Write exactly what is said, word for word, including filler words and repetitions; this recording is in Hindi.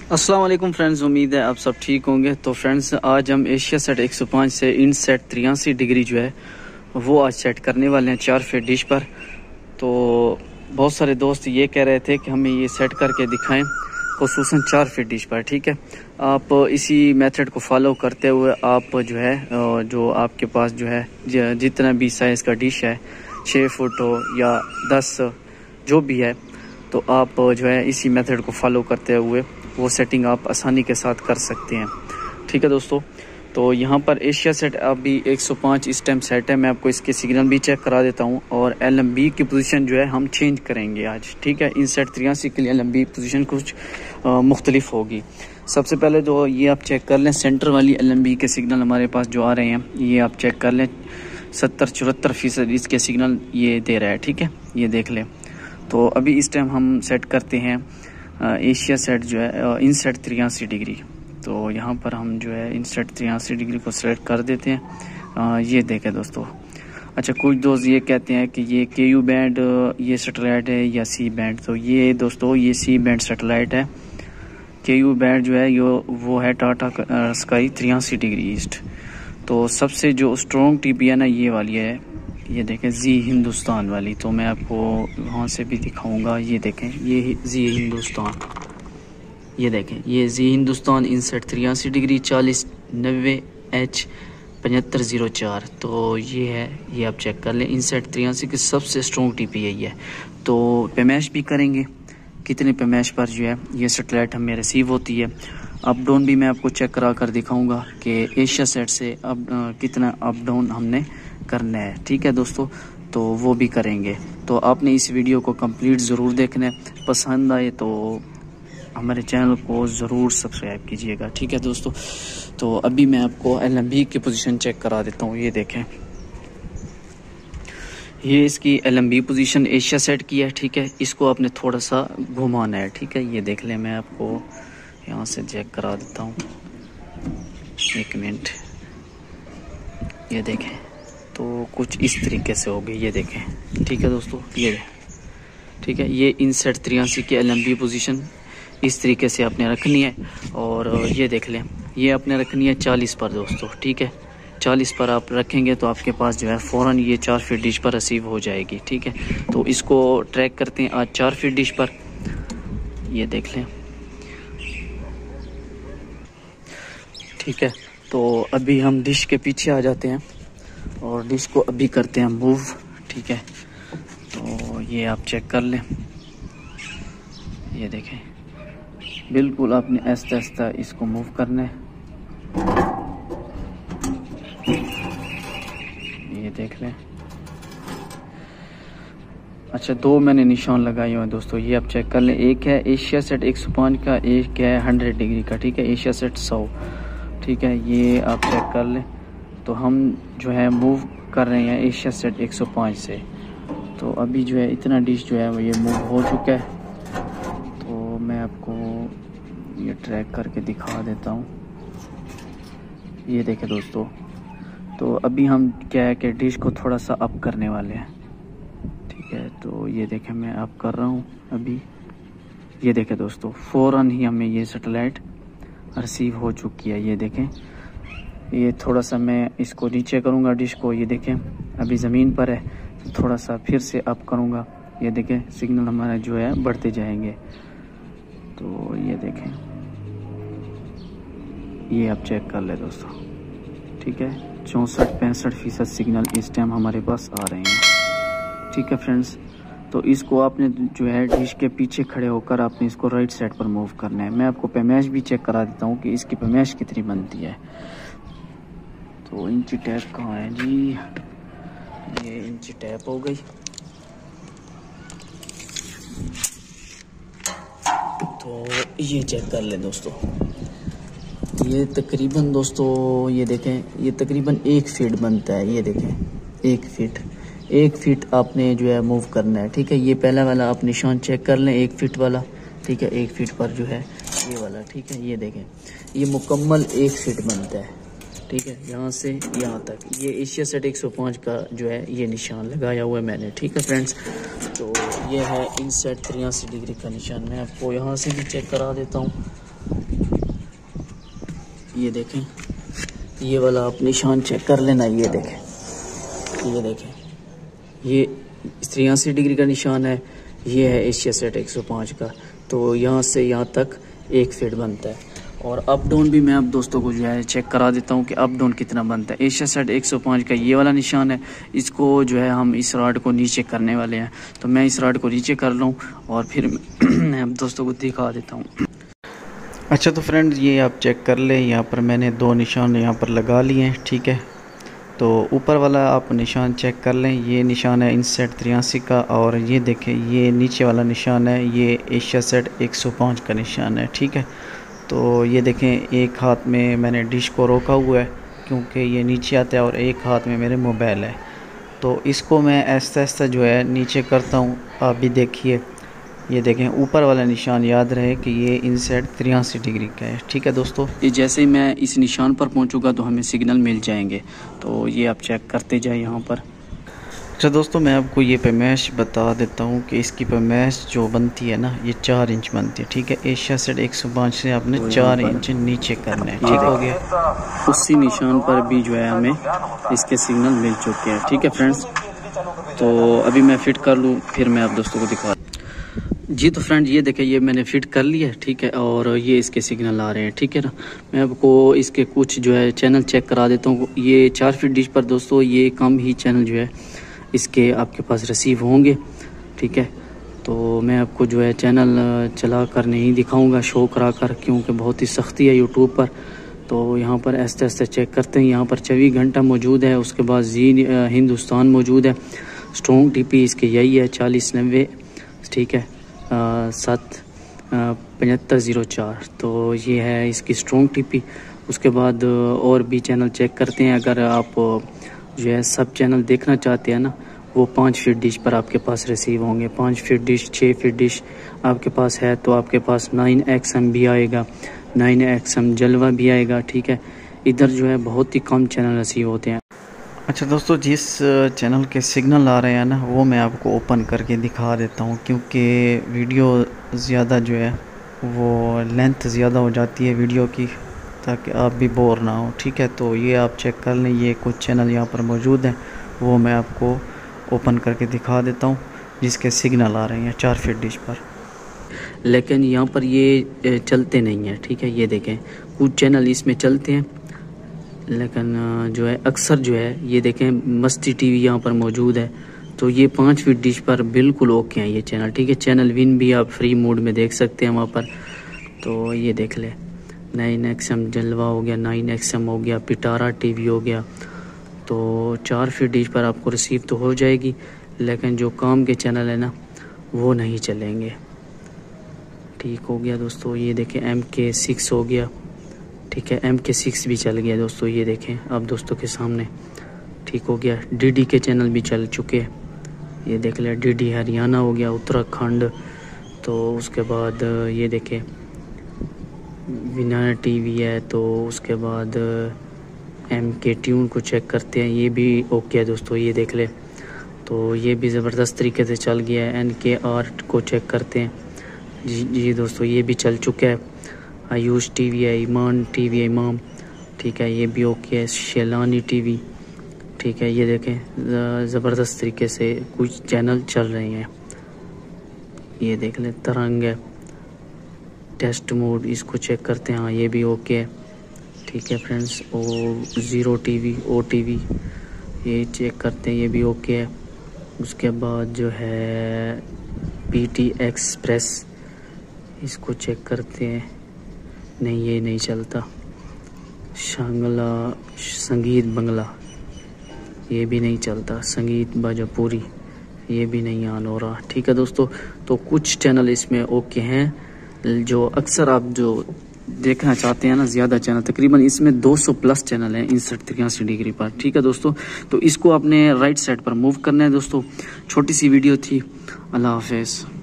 अस्सलाम वालेकुम फ्रेंड्स, उम्मीद है आप सब ठीक होंगे। तो फ्रेंड्स, आज हम एशिया सेट एक सौ पाँच से इन सेट तिरासी डिग्री जो है वो आज सेट करने वाले हैं चार फीट डिश पर। तो बहुत सारे दोस्त ये कह रहे थे कि हमें ये सेट करके दिखाएं, खुसूसन चार फीट डिश पर। ठीक है, आप इसी मेथड को फॉलो करते हुए आप जो है जो आपके पास जो है जितना भी साइज़ का डिश है, छः फुट हो या दस जो भी है, तो आप जो है इसी मेथड को फॉलो करते हुए वो सेटिंग आप आसानी के साथ कर सकते हैं। ठीक है दोस्तों, तो यहाँ पर एशिया सेट अभी एक सौ पाँच इस टाइम सेट है। मैं आपको इसके सिग्नल भी चेक करा देता हूँ और एल एम बी की पोजीशन जो है हम चेंज करेंगे आज। ठीक है, इन सेट तिरासी के लिए एल एम बी पोजीशन कुछ मुख्तलिफ होगी। सबसे पहले तो ये आप चेक कर लें, सेंटर वाली एल एम बी के सिग्नल हमारे पास जो आ रहे हैं ये आप चेक कर लें। सत्तर चौहत्तर फीसद इसके सिग्नल ये दे रहा है। ठीक है, ये देख लें। तो अभी इस टाइम हम सेट करते हैं एशिया सेट जो है इन सेट तिरासी डिग्री। तो यहाँ पर हम जो है इन सेट तिरासी डिग्री को सेलेक्ट कर देते हैं। आ, ये देखें दोस्तों। अच्छा, कुछ दोस्त ये कहते हैं कि ये के यू बैंड ये सैटेलाइट है या सी बैंड। तो ये दोस्तों ये सी बैंड सैटेलाइट है। के यू बैंड जो है यो वो है टाटा स्काई तिरासी डिग्री ईस्ट। तो सबसे जो स्ट्रॉन्ग टी पी है ना ये वाली है, ये देखें जी हिंदुस्तान वाली। तो मैं आपको वहाँ से भी दिखाऊंगा। ये देखें, ये जी हिंदुस्तान, ये देखें ये जी हिंदुस्तान इनसेट तिरासी डिग्री चालीस नब्बे एच पचहत्तर जीरो चार। तो ये है, ये आप चेक कर लें। इनसेट तिरासी की सबसे स्ट्रॉन्ग टी पी यही है। तो पेमैश भी करेंगे, कितने पेमैश पर जो है ये सेटेलाइट हमें रिसीव होती है। अप डाउन भी मैं आपको चेक करा कर दिखाऊंगा कि एशिया सेट से अब कितना अप डाउन हमने करना है। ठीक है दोस्तों, तो वो भी करेंगे। तो आपने इस वीडियो को कंप्लीट ज़रूर देखना है। पसंद आए तो हमारे चैनल को ज़रूर सब्सक्राइब कीजिएगा। ठीक है दोस्तों, तो अभी मैं आपको एल एम बी की पोजीशन चेक करा देता हूँ। ये देखें, ये इसकी L M B position AsiaSat की है। ठीक है, इसको आपने थोड़ा सा घुमाना है। ठीक है, ये देख लें, मैं आपको यहाँ से चेक करा देता हूँ। एक मिनट, ये देखें, तो कुछ इस तरीके से हो गई। ये देखें। ठीक है दोस्तों, ये ठीक है, ये इन सेट तिरासी की एल एम बी पोजीशन इस तरीके से आपने रखनी है। और ये देख लें, ये आपने रखनी है चालीस पर दोस्तों। ठीक है, चालीस पर आप रखेंगे तो आपके पास जो है फ़ौरन ये चार फीट डिश पर रिसीव हो जाएगी। ठीक है, तो इसको ट्रैक करते हैं आज चार फीट डिश पर। ये देख लें। ठीक है, तो अभी हम डिश के पीछे आ जाते हैं और डिश को अभी करते हैं मूव। ठीक है, तो ये आप चेक कर लें। ये देखें, बिल्कुल आपने आहिस्ता आहिस्ता इसको मूव करना है। ये देख लें। अच्छा, दो मैंने निशान लगाए हुए हैं दोस्तों, ये आप चेक कर लें। एक है एशिया सेट एक सौ पाँच का, एक है हंड्रेड डिग्री का। ठीक है, एशिया सेट सौ। ठीक है, ये आप चेक कर लें। तो हम जो है मूव कर रहे हैं एशिया सेट एक सौ पाँच से। तो अभी जो है इतना डिश जो है वो ये मूव हो चुका है। तो मैं आपको ये ट्रैक करके दिखा देता हूँ। ये देखें दोस्तों, तो अभी हम क्या है कि डिश को थोड़ा सा अप करने वाले हैं। ठीक है, तो ये देखें, मैं अप कर रहा हूँ अभी। ये देखें दोस्तों, फ़ौरन ही हमें ये सैटेलाइट रिसीव हो चुकी है। ये देखें, ये थोड़ा सा मैं इसको नीचे करूँगा डिश को। ये देखें, अभी ज़मीन पर है, तो थोड़ा सा फिर से अप करूँगा। ये देखें, सिग्नल हमारा जो है बढ़ते जाएंगे। तो ये देखें, ये आप चेक कर ले दोस्तों। ठीक है, चौंसठ पैंसठ फीसद सिग्नल इस टाइम हमारे पास आ रहे हैं। ठीक है फ्रेंड्स, तो इसको आपने जो है डिश के पीछे खड़े होकर आपने इसको राइट साइड पर मूव करना है। मैं आपको पैमाइश भी चेक करा देता हूँ कि इसकी पैमाइश कितनी बनती है। तो इंची टैप कहाँ है जी? ये इंची टैप हो गई। तो ये चेक कर ले दोस्तों, ये तकरीबन दोस्तों ये देखें, ये तकरीबन एक फीट बनता है। ये देखें, एक फीट एक फीट आपने जो है मूव करना है। ठीक है, ये पहला वाला आप निशान चेक कर लें, एक फीट वाला। ठीक है, एक फीट पर जो है ये वाला। ठीक है, ये देखें, ये मुकम्मल एक फीट बनता है। ठीक है, यहाँ से यहाँ तक ये एशिया सेट एक सौ पाँच का जो है ये निशान लगाया हुआ है मैंने। ठीक है फ्रेंड्स, तो ये है इन सेट तिरासी डिग्री का निशान। मैं आपको यहाँ से भी चेक करा देता हूँ। ये देखें, ये वाला आप निशान चेक कर लेना। ये देखें, ये देखें, ये तिरासी डिग्री का निशान है। ये है एशिया सेट एक सौ पाँच का। तो यहाँ से यहाँ तक एक फीट बनता है। और अप डाउन भी मैं अब दोस्तों को जो है चेक करा देता हूँ कि अप डाउन कितना बनता है। एशिया सेट एक सौ पाँच का ये वाला निशान है। इसको जो है हम इस रॉड को नीचे करने वाले हैं। तो मैं इस रॉड को नीचे कर लूँ और फिर मैं अब दोस्तों को दिखा देता हूँ। अच्छा तो फ्रेंड्स, ये आप चेक कर लें। यहाँ पर मैंने दो निशान यहाँ पर लगा लिए हैं, ठीक है। तो ऊपर वाला आप निशान चेक कर लें। ये निशान है इनसेट तिरासी का। और ये देखें, ये नीचे वाला निशान है, ये एशिया सेट एक सौ पाँच का निशान है, ठीक है। तो ये देखें, एक हाथ में मैंने डिश को रोका हुआ है क्योंकि ये नीचे आता है और एक हाथ में मेरे मोबाइल है। तो इसको मैं ऐसा ऐसा जो है नीचे करता हूँ। आप भी देखिए, ये देखें, ऊपर वाला निशान याद रहे कि ये इनसेट तिरासी डिग्री का है, ठीक है दोस्तों। ये जैसे ही मैं इस निशान पर पहुंचूंगा तो हमें सिग्नल मिल जाएंगे। तो ये आप चेक करते जाए यहाँ पर। अच्छा दोस्तों, मैं आपको ये पैमाइश बता देता हूँ कि इसकी पैमाइश जो बनती है ना, ये चार इंच बनती है, ठीक है। एशिया सेट एक सौ पाँच से आपने तो चार इंच नीचे करना है, ठीक हो गया। उसी निशान पर भी जो है हमें इसके सिग्नल मिल चुके हैं, ठीक है फ्रेंड्स। तो अभी मैं फिट कर लूँ, फिर मैं आप दोस्तों को दिखा जी। तो फ्रेंड, ये देखें, ये मैंने फिट कर लिया, ठीक है। और ये इसके सिग्नल आ रहे हैं, ठीक है ना। मैं आपको इसके कुछ जो है चैनल चेक करा देता हूँ। ये चार फीट डिश पर दोस्तों ये कम ही चैनल जो है इसके आपके पास रिसीव होंगे, ठीक है। तो मैं आपको जो है चैनल चला कर नहीं दिखाऊंगा शो करा कर, क्योंकि बहुत ही सख्ती है यूट्यूब पर। तो यहाँ पर ऐसे ऐसे चेक करते हैं। यहाँ पर चौबीस घंटा मौजूद है। उसके बाद जी हिंदुस्तान मौजूद है। स्ट्रॉन्ग टीपी इसके यही है चालीस नब्बे, ठीक है, सात पचहत्तर ज़ीरो चार। तो ये है इसकी स्ट्रॉन्ग टीपी। उसके बाद और भी चैनल चेक करते हैं। अगर आप जो है सब चैनल देखना चाहते हैं ना, वो पाँच फीट डिश पर आपके पास रिसीव होंगे। पाँच फीट डिश, छः फीट डिश आपके पास है तो आपके पास नाइन एक्स एम भी आएगा, नाइन एक्स एम जलवा भी आएगा, ठीक है। इधर जो है बहुत ही कम चैनल रिसीव होते हैं। अच्छा दोस्तों, जिस चैनल के सिग्नल आ रहे हैं ना, वो मैं आपको ओपन करके दिखा देता हूँ, क्योंकि वीडियो ज़्यादा जो है वो लेंथ ज़्यादा हो जाती है वीडियो की, ताकि आप भी बोर ना हो, ठीक है। तो ये आप चेक कर लें। ये कुछ चैनल यहाँ पर मौजूद हैं, वो मैं आपको ओपन करके दिखा देता हूँ जिसके सिग्नल आ रहे हैं चार फीट डिश पर। लेकिन यहाँ पर ये चलते नहीं हैं, ठीक है। ये देखें, कुछ चैनल इसमें चलते हैं, लेकिन जो है अक्सर जो है ये देखें मस्ती टीवी यहाँ पर मौजूद है। तो ये पाँच फीट डिश पर बिल्कुल ओके हैं ये चैनल, ठीक है। चैनल विन भी आप फ्री मोड में देख सकते हैं वहाँ पर। तो ये देख ले, नाइन एक्स एम जलवा हो गया, नाइन एक्स एम हो गया, पिटारा टीवी हो गया। तो चार फीट डिश पर आपको रिसीव तो हो जाएगी, लेकिन जो काम के चैनल है ना, वो नहीं चलेंगे, ठीक हो गया दोस्तों। ये देखें, एम के सिक्स हो गया, ठीक है। एम के सिक्स भी चल गया दोस्तों, ये देखें आप दोस्तों के सामने, ठीक हो गया। डी डी के चैनल भी चल चुके हैं, ये देख ले। डी डी हरियाणा हो गया, उत्तराखंड। तो उसके बाद ये देखें विनायक टीवी है। तो उसके बाद एम के ट्यून को चेक करते हैं, ये भी ओके है दोस्तों, ये देख ले। तो ये भी ज़बरदस्त तरीके से चल गया है। एन के आर्ट को चेक करते हैं जी जी दोस्तों, ये भी चल चुका है। आयुष टीवी है, ईमान टीवी है, इमाम, ठीक है, ये भी ओके है। शेलानी टीवी, ठीक है। ये देखें ज़बरदस्त तरीके से कुछ चैनल चल रहे हैं, ये देख लें। तरंग है, टेस्ट मोड, इसको चेक करते हैं, हाँ ये भी ओके है, ठीक है फ्रेंड्स। और ज़ीरो टीवी, ओ टीवी, ये चेक करते हैं, ये भी ओके है। उसके बाद जो है पी टी एक्सप्रेस, इसको चेक करते हैं, नहीं ये नहीं चलता। शांगला संगीत बंगला, ये भी नहीं चलता। संगीत बाजापुरी, ये भी नहीं ऑन हो रहा, ठीक है दोस्तों। तो कुछ चैनल इसमें ओके हैं, जो अक्सर आप जो देखना चाहते हैं ना ज़्यादा चैनल, तकरीबन इसमें दो सौ प्लस चैनल हैं इनसेट तिरासी डिग्री पर, ठीक है दोस्तों। तो इसको अपने राइट साइड पर मूव करना है दोस्तों। छोटी सी वीडियो थी, अल्लाह हाफिज़।